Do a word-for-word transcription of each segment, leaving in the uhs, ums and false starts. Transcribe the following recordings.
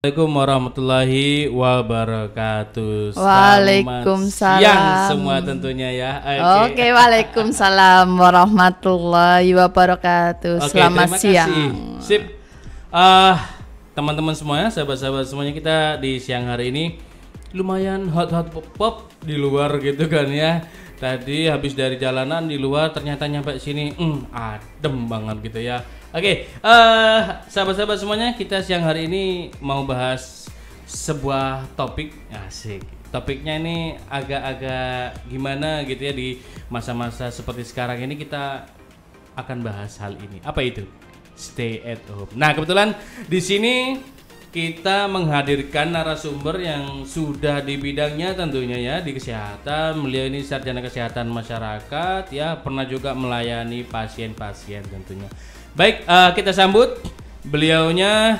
Assalamualaikum warahmatullahi wabarakatuh. Waalaikumsalam. Siang semua tentunya ya. Oke, okay. okay, waalaikumsalam warahmatullahi wabarakatuh. Okay, Selamat terima siang. Kasih. Sip. Uh, teman-teman semuanya, sahabat-sahabat semuanya, kita di siang hari ini lumayan hot-hot pop di luar gitu kan ya. Tadi habis dari jalanan di luar, ternyata nyampe sini, mm, adem banget gitu ya. Oke, okay, uh, sahabat-sahabat semuanya, kita siang hari ini mau bahas sebuah topik, asik. Topiknya ini agak-agak gimana gitu ya, di masa-masa seperti sekarang ini kita akan bahas hal ini. Apa itu? Stay at home. Nah, kebetulan di sini kita menghadirkan narasumber yang sudah di bidangnya tentunya ya, di kesehatan. Beliau ini sarjana kesehatan masyarakat ya, pernah juga melayani pasien-pasien tentunya. Baik, uh, kita sambut beliaunya.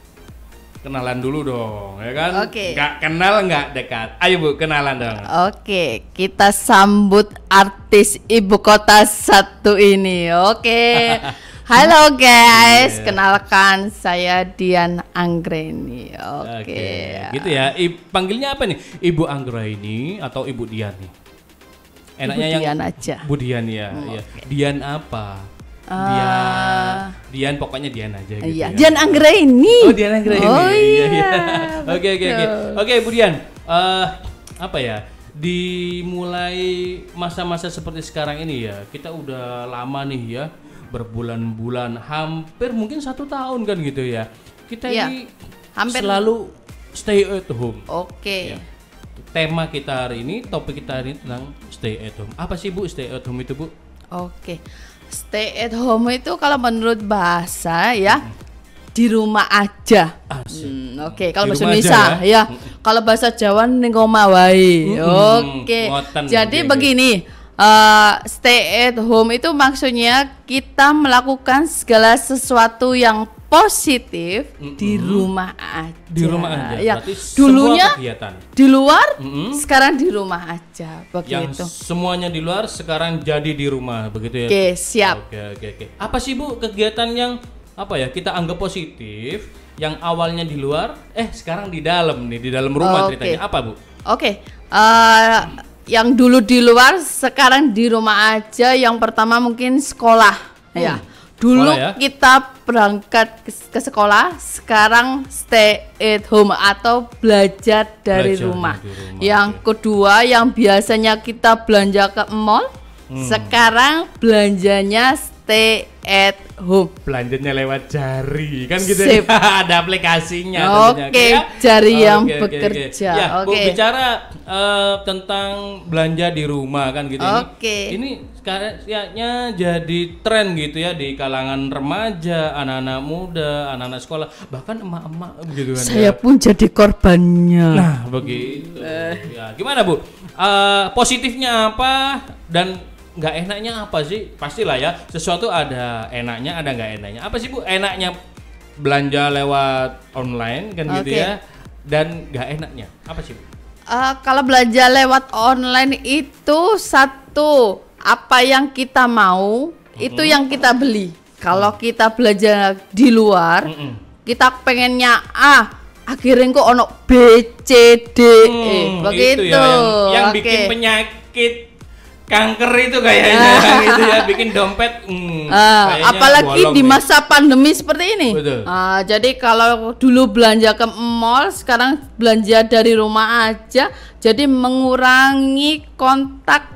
Kenalan dulu dong, ya kan? Oke. Nggak kenal nggak dekat. Ayo Bu, kenalan dong. Oke, kita sambut artis ibu kota satu ini. Oke. Halo guys, kenalkan saya Dian Anggreni. Oke. Oke, gitu ya. I, panggilnya apa nih? Ibu Anggreni atau Ibu Dian nih? Enaknya Ibu yang Dian aja. Bu Dian ya. Hmm, ya. okay. Dian apa? Uh, Dian, Dian pokoknya Dian aja gitu. Iya, ya. Dian Anggreni. Oh, Dian Anggreni. Oh iya. iya. Oke, oke, oke. Oke, Bu Dian. Uh, apa ya? Dimulai masa-masa seperti sekarang ini ya, kita udah lama nih ya, berbulan-bulan, hampir mungkin satu tahun kan gitu ya. Kita ya, ini hampir selalu stay at home. Oke. Ya. Tema kita hari ini, topik kita hari ini tentang stay at home. Apa sih Bu stay at home itu Bu? Oke. Stay at home itu kalau menurut bahasa ya, hmm. di rumah aja. Hmm, Oke, okay. Kalau bahasa Indonesia ya, ya. Hmm. Kalau bahasa Jawa ning omah wae. Hmm. Oke. Okay. Jadi okay, begini, uh, stay at home itu maksudnya kita melakukan segala sesuatu yang positif mm-hmm. di rumah aja. Di rumah aja. Ya. Berarti dulunya di luar, mm-hmm. sekarang di rumah aja. Begitu. Yang semuanya di luar sekarang jadi di rumah, begitu ya. Oke, siap. Oke, oke, oke. Apa sih Bu kegiatan yang apa ya kita anggap positif yang awalnya di luar, eh sekarang di dalam nih, di dalam rumah, okay. Ceritanya apa Bu? Oke, okay. uh, yang dulu di luar sekarang di rumah aja. Yang pertama mungkin sekolah, hmm. ya. Dulu sekolah, ya? Kita berangkat ke, ke sekolah, sekarang stay at home atau belajar dari belajar rumah. Dari rumah. Yang okay. kedua, yang biasanya kita belanja ke mall, hmm. sekarang belanjanya stay at home. Belanjanya lewat jari kan gitu ya. Ada aplikasinya. Oke, okay, jari oh, yang okay, bekerja. Okay, okay. Ya, okay. Bu, bicara uh, tentang belanja di rumah kan gitu. Oke. Okay. Ini, ini kayaknya jadi tren gitu ya di kalangan remaja, anak-anak muda, anak-anak sekolah, bahkan emak-emak gitu kan. Saya ya. pun jadi korbannya. Nah, begitu. Uh. Ya, gimana Bu? Uh, positifnya apa dan nggak enaknya apa sih? Pastilah ya, sesuatu ada enaknya, ada nggak enaknya. Apa sih Bu enaknya belanja lewat online kan okay. gitu ya, dan nggak enaknya apa sih Bu? Uh, kalau belanja lewat online itu satu, apa yang kita mau mm-hmm. itu yang kita beli. Kalau mm. kita belanja di luar, mm-mm. kita pengennya A, akhirnya kok ono B, C, D, hmm, E, begitu. Ya, yang yang okay. bikin penyakit kanker itu kayaknya gitu ya, bikin dompet hmm, uh, apalagi di masa ya. Pandemi seperti ini. Uh, jadi kalau dulu belanja ke mall, sekarang belanja dari rumah aja, jadi mengurangi kontak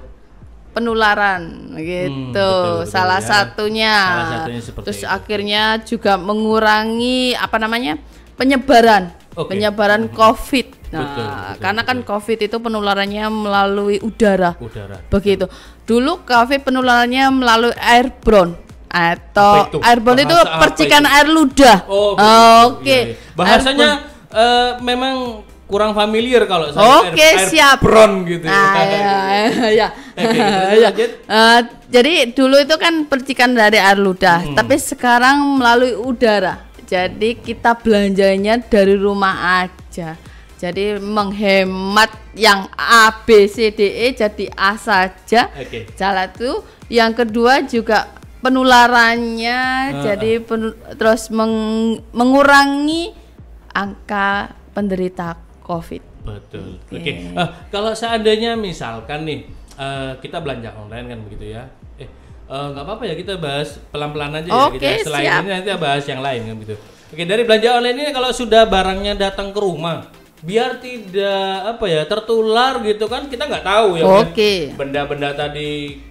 penularan gitu. Hmm, betul, betul, salah ya. satunya. Salah satunya Terus itu. Akhirnya juga mengurangi apa namanya? penyebaran. Okay. Penyebaran hmm. COVID. Nah, betul, betul, karena betul. kan COVID itu penularannya melalui udara. Udara. Begitu. Dulu COVID penularannya melalui airborne atau airborne itu percikan air ludah. Oh, Oke. Okay. Iya, iya. Bahasanya uh, memang kurang familiar kalau saya. Oke, okay, siap. Airborne gitu. Ah, ya. ya. Okay, ya. Uh, jadi dulu itu kan percikan dari air ludah, hmm. tapi sekarang melalui udara. Jadi kita belanjanya dari rumah aja. Jadi menghemat yang A, B, C, D, E jadi A saja. Okay. Salah itu. Yang kedua juga penularannya uh, jadi pen, terus meng, mengurangi angka penderita COVID. Betul. Oke. Okay. Okay. Uh, kalau seandainya misalkan nih uh, kita belanja online kan begitu ya. Eh nggak uh, apa-apa ya kita bahas pelan-pelan aja ya. Oke, gitu. Selain siap. ini nanti bahas yang lain kan gitu. Oke, dari belanja online ini kalau sudah barangnya datang ke rumah, biar tidak apa ya tertular gitu kan, kita nggak tahu ya. Oke. Okay. Benda-benda tadi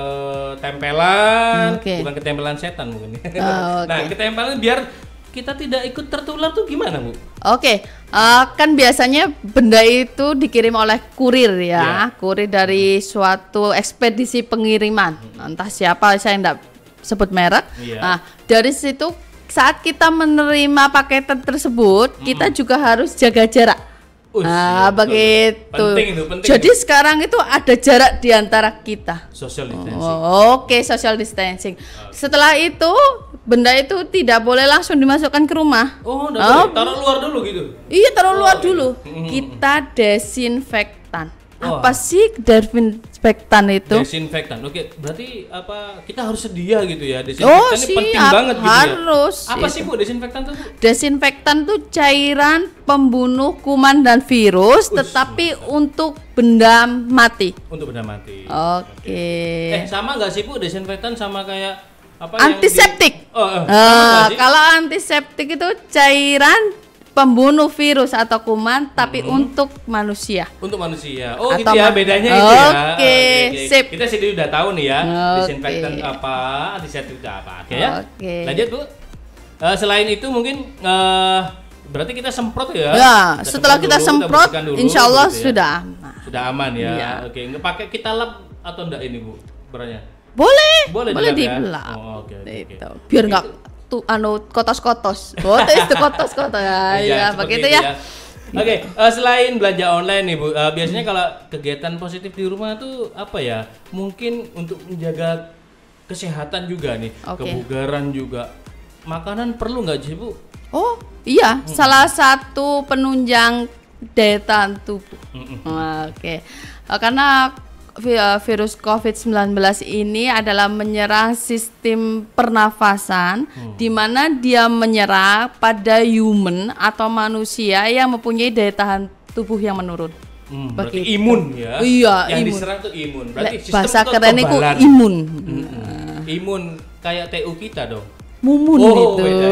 ketempelan, okay. bukan ketempelan setan mungkin. Oh, okay. Nah, ketempelan biar kita tidak ikut tertular tuh gimana, Bu? Oke, okay. uh, kan biasanya benda itu dikirim oleh kurir ya, yeah. kurir dari suatu ekspedisi pengiriman, hmm. entah siapa, saya enggak sebut merek. Yeah. Nah, dari situ saat kita menerima paketan tersebut, hmm. kita juga harus jaga jarak. Ush, nah, ya, begitu. Penting itu, penting. Jadi itu. Sekarang itu ada jarak di antara kita. Social distancing. Oh, Oke, okay, social distancing. Okay. Setelah itu, benda itu tidak boleh langsung dimasukkan ke rumah. Oh, oh. Taruh luar dulu gitu. Iya, taruh oh, luar gitu. dulu. Mm-hmm. Kita desinfektan. Oh. Apa sih desinfektan itu? Desinfektan. Oke, berarti apa kita harus sedia gitu ya? Desinfektan oh, ini siap, penting banget gitu harus. ya. Apa itu. sih Bu desinfektan tuh? Desinfektan tuh cairan pembunuh kuman dan virus, Ush, tetapi mantap. Untuk benda mati. Untuk benda mati. Oke. Okay. Eh, sama nggak sih Bu desinfektan sama kayak apa? Antiseptik. Yang di... oh, oh, uh, kalau antiseptik itu cairan pembunuh virus atau kuman, tapi mm-hmm. untuk manusia. Untuk manusia. Oh, atau gitu ya bedanya itu ya. Oke, okay, sip. Kita sih udah tahu nih ya, okay. desinfektan apa, antiseptik itu apa. Oke okay, ya. Okay. Lanjut Bu. Uh, selain itu mungkin uh, berarti kita semprot ya. Ya, kita setelah kita dulu, semprot, kita dulu, insya Allah gitu ya. Sudah aman. Sudah aman ya. ya. Oke, okay. Nggak pakai kita lap atau enggak ini Bu? Beranya? Boleh. Boleh, boleh dilap. dilap. Ya? Oh, oke, okay, okay, okay. Biar nggak tuh anu kotos-kotos. Kotos itu kotos-kotos ya. Ya, begitu ya. ya. Oke, okay, uh, selain belanja online nih Bu, uh, biasanya kalau kegiatan positif di rumah tuh apa ya? Mungkin untuk menjaga kesehatan juga nih, okay. kebugaran juga. Makanan perlu nggak sih Bu? Oh iya, hmm. salah satu penunjang daya tahan tubuh. Hmm. Oke, okay. uh, karena virus covid sembilan belas ini adalah menyerang sistem pernafasan, hmm. di mana dia menyerang pada human atau manusia yang mempunyai daya tahan tubuh yang menurun. Hmm, berarti imun ya? Iya, yang imun. diserang itu imun. Berarti Le, bahasa kerennya itu imun. Hmm. Hmm. Imun kayak T U kita dong. Mumun oh, itu. Beda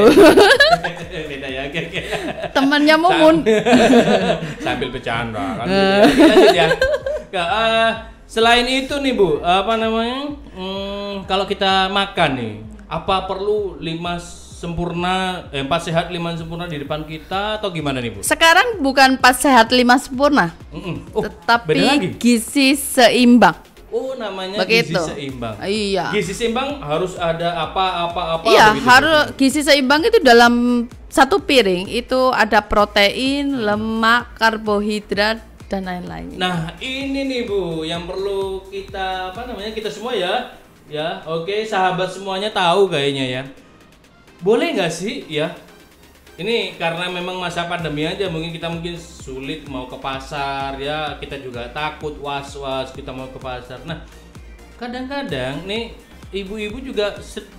ya. Beda ya. Oke, oke. Temannya Mumun. Sambil bercanda kan. Oke, lanjut ya. Nah, uh, selain itu nih Bu, apa namanya? Hmm, kalau kita makan nih, apa perlu lima sempurna, eh, empat sehat lima sempurna di depan kita atau gimana nih Bu? Sekarang bukan empat sehat lima sempurna, oh, tetapi gizi seimbang. Oh, namanya begitu. Gizi seimbang. Iya. Gizi seimbang harus ada apa-apa-apa. Iya, harus gizi seimbang itu dalam satu piring itu ada protein, lemak, karbohidrat dan lain-lain. Nah, ini nih Bu, yang perlu kita apa namanya kita semua ya, ya, oke, sahabat semuanya tahu kayaknya ya. Boleh nggak sih ya? Ini karena memang masa pandemi aja, mungkin kita mungkin sulit mau ke pasar ya, kita juga takut was-was kita mau ke pasar. Nah, kadang-kadang nih ibu-ibu juga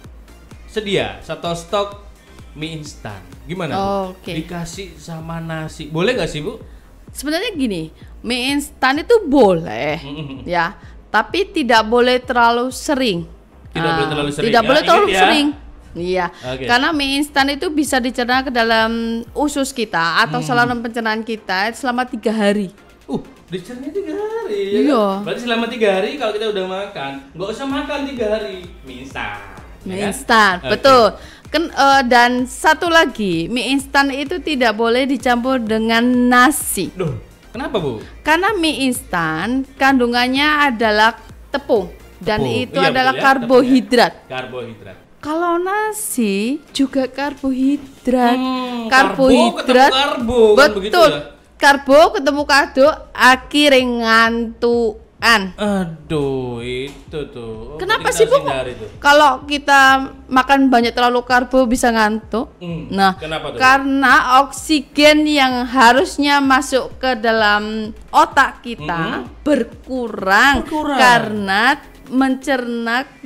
sedia satu stok mie instan. Gimana Bu? Oh, okay. Dikasih sama nasi, boleh nggak sih Bu? Sebenarnya gini, mie instan itu boleh, ya, tapi tidak boleh terlalu sering. Tidak nah, boleh terlalu sering. Tidak ya, boleh terlalu ya. sering. Iya, okay. Karena mie instan itu bisa dicerna ke dalam usus kita atau hmm. saluran pencernaan kita selama tiga hari. Uh, dicerna tiga hari. Ya iya. Kan? Berarti selama tiga hari kalau kita udah makan, nggak usah makan tiga hari mie instan. Mie ya instan, kan? Betul. Okay. Kan uh, dan satu lagi, mie instan itu tidak boleh dicampur dengan nasi. Duh, kenapa Bu? Karena mie instan kandungannya adalah tepung dan tepung. Itu iya, adalah ya, karbohidrat. Ya. Karbohidrat. Kalau nasi juga karbohidrat, hmm, karbohidrat, karbo, betul. Kan ya? Karbo ketemu kado, akhirnya ngantuan. Aduh, itu tuh. Oh, kenapa sih Bu? Kalau kita makan banyak terlalu karbo bisa ngantuk. Hmm, nah, kenapa tuh? Karena oksigen yang harusnya masuk ke dalam otak kita hmm. berkurang, berkurang karena mencerna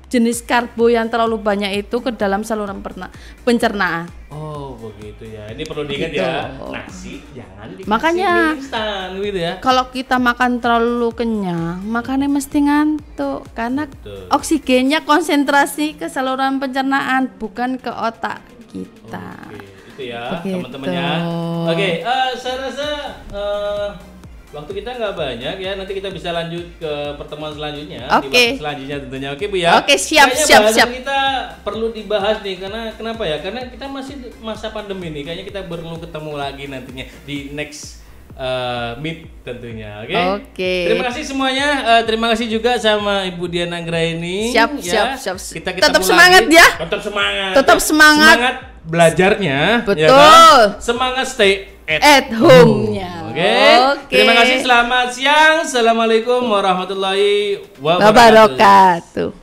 jenis karbo yang terlalu banyak itu ke dalam saluran perna- pencernaan. Oh begitu ya. Ini perlu diingat Gitu. ya. Nasi jangan dikasih Makanya, mie instan gitu ya. Kalau kita makan terlalu kenyang, makannya mesti ngantuk karena Betul. oksigennya konsentrasi ke saluran pencernaan bukan ke otak kita. Oke, itu ya Begitu. teman-teman ya. Oke, eh, saya rasa eh, waktu kita nggak banyak ya. Nanti kita bisa lanjut ke pertemuan selanjutnya. Di Oke. waktu selanjutnya tentunya. Oke Bu ya. Oke, siap, Kayaknya siap, bahasan siap. kita perlu dibahas nih karena kenapa ya? Karena kita masih di masa pandemi nih. Kayaknya kita perlu ketemu lagi nantinya di next eh, meet tentunya. Oke. Oke. Terima kasih semuanya. Eh, terima kasih juga sama Ibu Dian Anggraini. Siap, ya. siap, siap. Kita ketemu Tetap semangat lagi. ya. Tetap semangat. Tetap semangat. Semangat belajarnya. Betul. Ya kan? Semangat stay at, At home-nya. Oke. Oke. Terima kasih. Selamat siang. Assalamualaikum warahmatullahi wabarakatuh. Wabarakatuh.